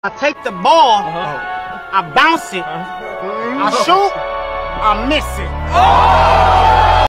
I take the ball, I bounce it, I shoot, I miss it.